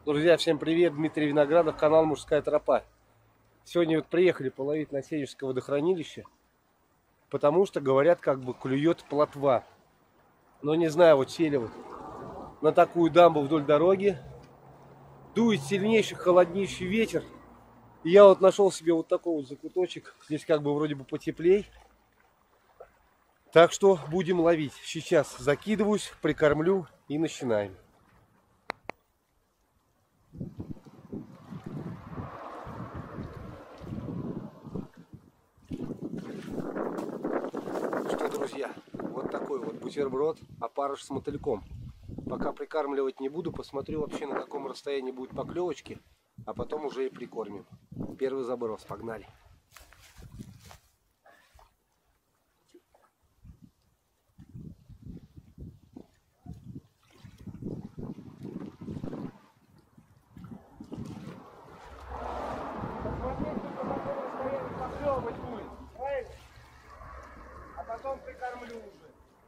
Друзья, всем привет! Дмитрий Виноградов, канал Мужская Тропа. Сегодня вот приехали половить на Сенежское водохранилище, потому что, говорят, как бы клюет плотва. Но не знаю, вот сели вот на такую дамбу вдоль дороги. Дует сильнейший, холоднейший ветер. И я вот нашел себе вот такой вот закуточек. Здесь как бы вроде бы потеплей. Так что будем ловить. Сейчас закидываюсь, прикормлю и начинаем. Что, друзья, вот такой вот бутерброд, опарыш с мотыльком. Пока прикармливать не буду, посмотрю вообще на каком расстоянии будет поклевочки, а потом уже и прикормим. Первый заброс, погнали. Посмотрите, по какому расстоянию поклевывать будет, правильно? А потом прикормлю уже.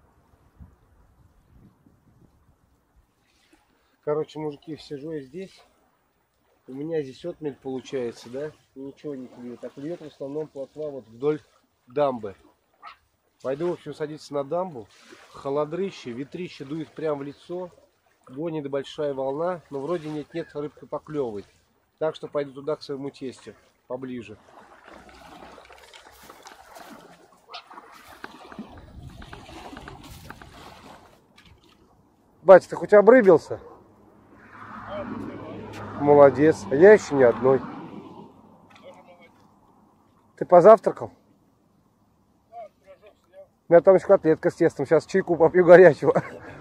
Короче, мужики, сижу я здесь. У меня здесь отмель получается, да? Ничего не клюет. А клюет в основном плотва вот вдоль дамбы. Пойду, в общем, садиться на дамбу. Холодрыще, ветрище дует прямо в лицо. Гонит большая волна. Но вроде нет-нет, рыбка поклевывает. Так что пойду туда к своему тестю. Поближе. Батя, ты хоть обрыбился? Молодец. А я еще ни одной. Ты позавтракал? У меня там еще котлетка с тестом. Сейчас чайку попью горячего.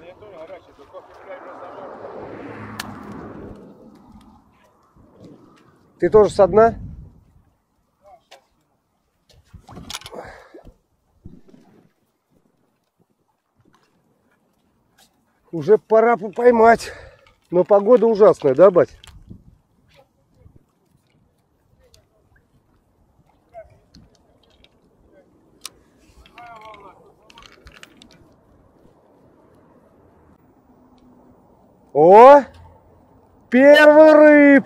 Ты тоже со дна? Уже пора поймать. Но погода ужасная, да, бать? О! Первый рыб!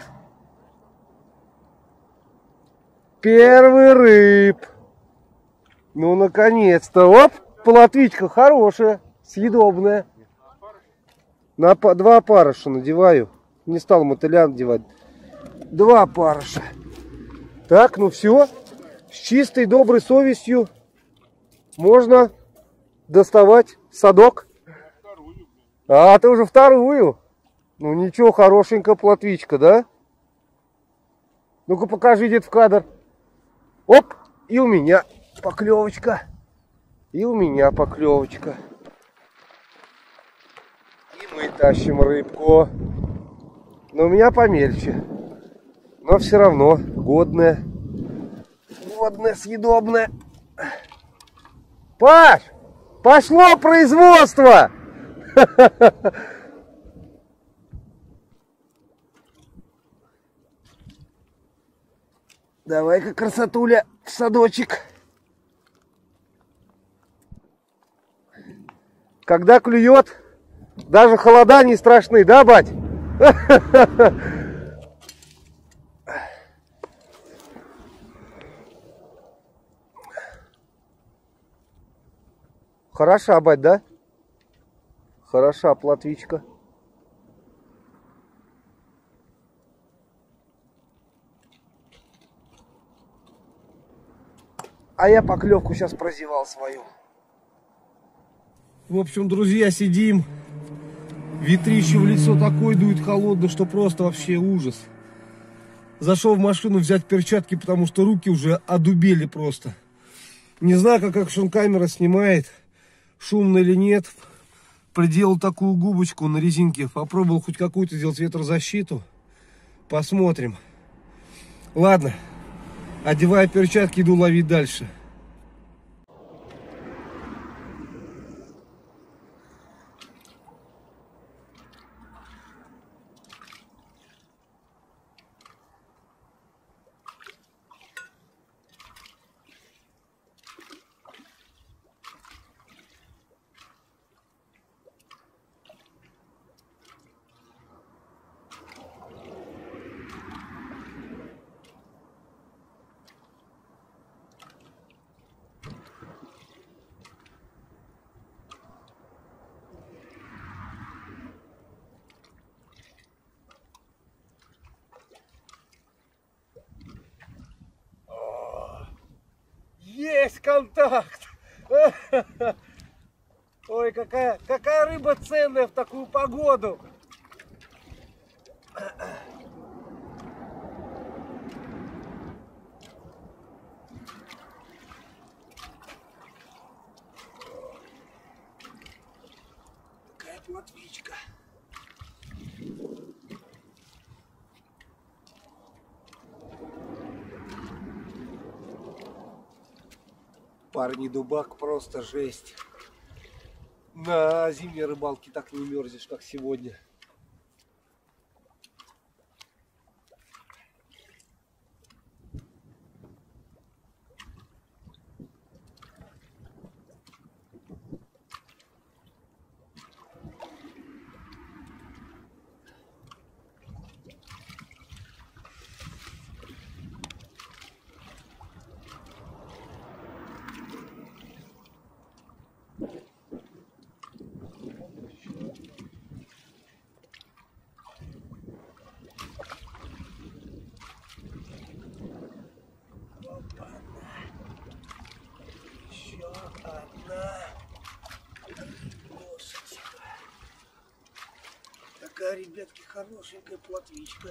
Первый рыб! Ну, наконец-то! Оп! Плотвичка хорошая, съедобная. На два опарыша надеваю. Не стал мотыля надевать. Два опарыша. Так, ну все. С чистой доброй совестью можно доставать садок. А, ты уже вторую. Ну ничего, хорошенькая плотвичка, да? Ну-ка покажи, дед, в кадр. Оп, и у меня поклевочка. И у меня поклевочка. И мы тащим рыбку. Но у меня помельче. Но все равно годная. Годная, съедобная. Паш, пошло производство! Давай-ка, красотуля, в садочек. Когда клюет, даже холода не страшны, да, бать? Хороша, бать, да? Хороша плотвичка. А я поклевку сейчас прозевал свою. В общем, друзья, сидим. Ветрище в лицо такой дует холодно, что просто вообще ужас. Зашел в машину взять перчатки, потому что руки уже одубели просто. Не знаю, как экшн-камера снимает, шумно или нет. Приделал такую губочку на резинке. Попробовал хоть какую-то сделать ветрозащиту. Посмотрим. Ладно. Одеваю перчатки, иду ловить дальше. Есть контакт. Ой, какая рыба ценная в такую погоду. Такая плотвичка. Парни, дубак просто жесть. На зимней рыбалке так не мерзнешь, как сегодня. Такая, ребятки, хорошенькая плотвичка.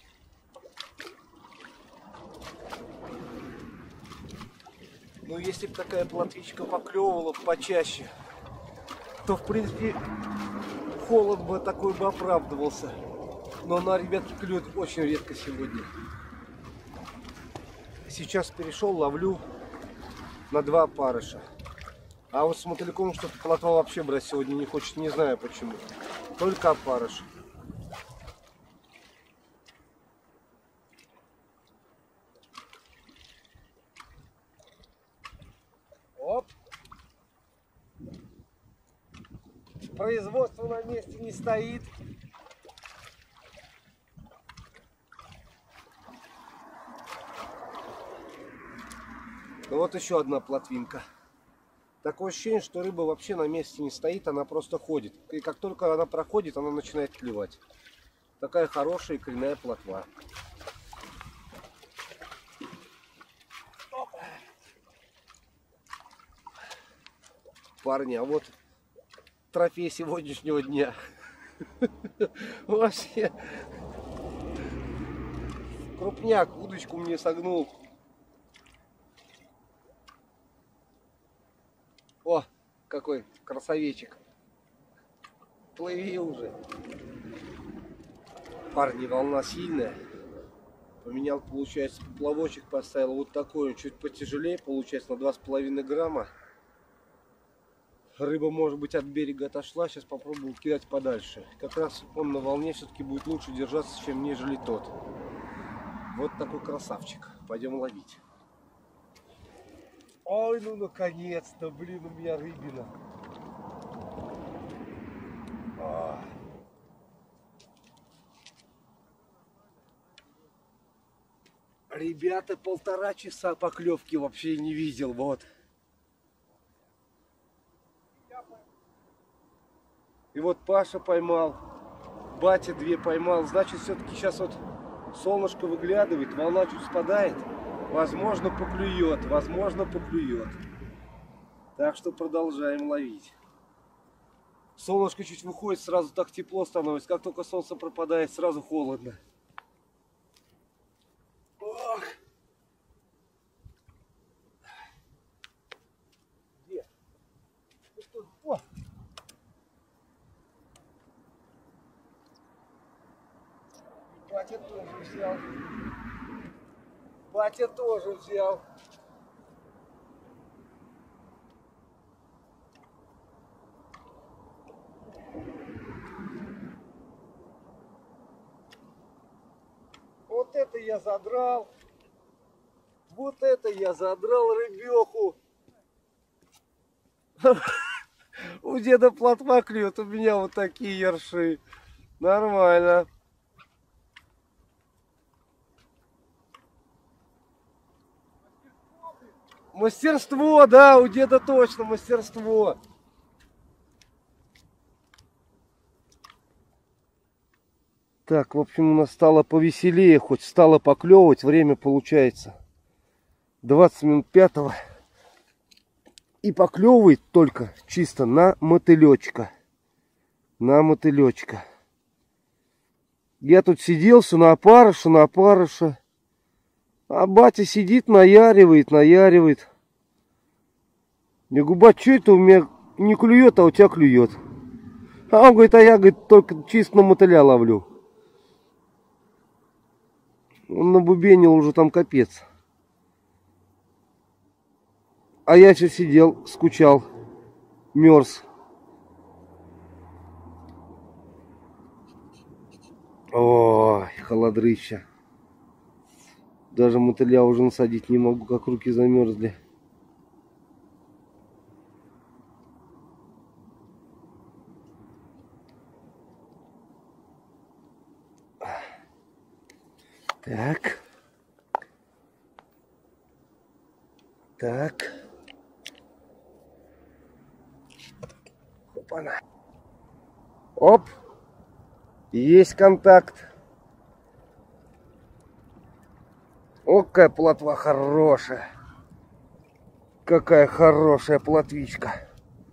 Ну, если бы такая плотвичка поклевывала почаще, то, в принципе, холод бы такой бы оправдывался. Но она, ребятки, клюет очень редко сегодня. Сейчас перешел, ловлю на 2 опарыша. А вот с мотыльком что-то плотва вообще брать сегодня не хочет, не знаю почему. Только опарыш. Оп! Производство на месте не стоит. Ну вот еще одна плотвинка. Такое ощущение, что рыба вообще на месте не стоит, она просто ходит. И как только она проходит, она начинает клевать. Такая хорошая и коренная плотва. Парни, а вот трофей сегодняшнего дня. Вообще. Крупняк, удочку мне согнул. О, какой красавечек. Плыви уже. Парни, волна сильная. Поменял, получается, поплавочек поставил вот такой, чуть потяжелее, получается, на 2,5 грамма. Рыба, может быть, от берега отошла. Сейчас попробую кидать подальше. Как раз он на волне все-таки будет лучше держаться, чем нежели тот. Вот такой красавчик. Пойдем ловить. Ой, ну наконец-то, блин, у меня рыбина. Ребята, 1,5 часа поклевки вообще не видел. Вот. И вот Паша поймал, батя 2 поймал. Значит, все-таки сейчас вот солнышко выглядывает, волна чуть спадает. Возможно, поклюет, возможно, поклюет. Так что продолжаем ловить. Солнышко чуть выходит, сразу так тепло становится. Как только солнце пропадает, сразу холодно. Ох. Где? О! Батя тоже взял. Батя тоже взял. Вот это я задрал. Вот это я задрал рыбеху. У деда плотва клюет, у меня вот такие ерши. Нормально. Мастерство, да, у деда точно мастерство. Так, в общем, у нас стало повеселее, хоть стало поклевывать. Время получается 20 минут 5-го. И поклевывает только чисто на мотылечка. На мотылечка. Я тут сидел, все на опарыша. А батя сидит, наяривает. Я говорю, бать, что это у меня не клюет, а у тебя клюет? А он говорит, а я, говорит, только чисто на мотыля ловлю. Он набубенил уже там капец. А я все сидел, скучал, мерз. Ой, холодрыща. Даже мотыля уже насадить не могу, как руки замерзли. Так. Так. Опа-на. Оп. Есть контакт. О, какая плотва хорошая. Какая хорошая плотвичка.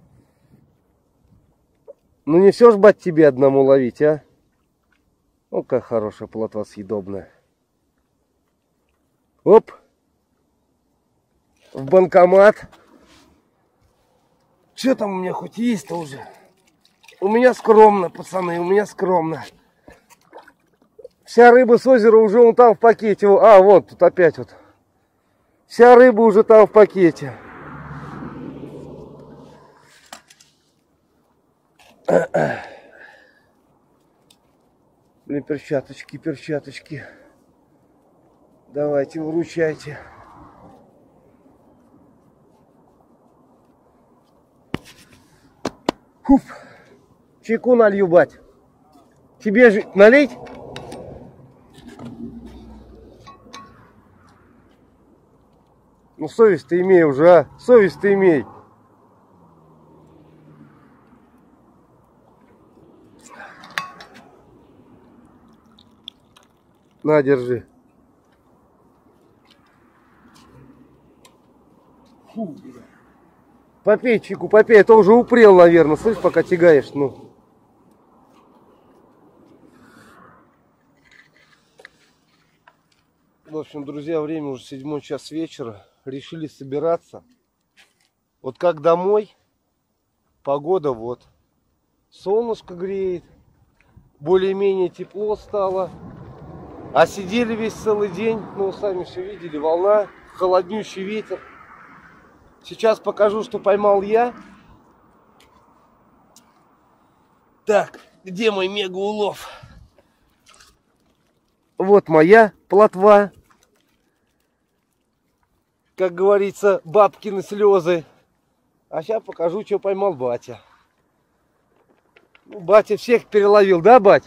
Ну не все ж, бать, тебе одному ловить, а? О, какая хорошая плотва съедобная. Оп. В банкомат. Что там у меня хоть есть-то уже? У меня скромно, пацаны, у меня скромно. Вся рыба с озера уже вон там в пакете. А, вот, тут опять вот. Вся рыба уже там в пакете. Блин, перчаточки. Давайте, выручайте. Фуф. Чайку налью, бать. Тебе же налить? Ну, совесть-то имей уже, а. Совесть-то имей. На, держи. Фу. Попей, чайку, попей. Это уже упрел, наверное. Слышь, пока тягаешь, ну. В общем, друзья, время уже 7 час вечера. Решили собираться. Вот как домой. Погода вот. Солнышко греет. Более-менее тепло стало. А сидели весь целый день. Ну, сами все видели. Волна, холоднющий ветер. Сейчас покажу, что поймал я. Так, где мой мега-улов? Вот моя плотва. Как говорится, бабкины слезы. А сейчас покажу, что поймал батя. Ну, батя всех переловил, да, бать?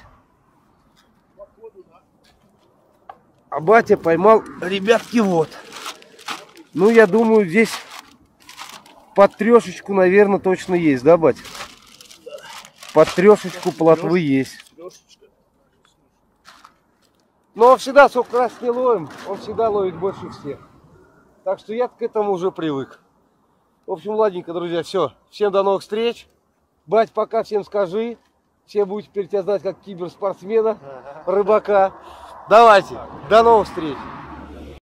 А батя поймал, ребятки, вот. Ну, я думаю, здесь под трешечку, наверное, точно есть, да, бать? Под трешечку плотвы есть. Но он всегда, сколько раз не ловим, он всегда ловит больше всех. Так что я к этому уже привык. В общем, ладненько, друзья, все. Всем до новых встреч. Бать, пока всем скажи. Все будете теперь тебя знать как киберспортсмена, рыбака. Давайте, до новых встреч.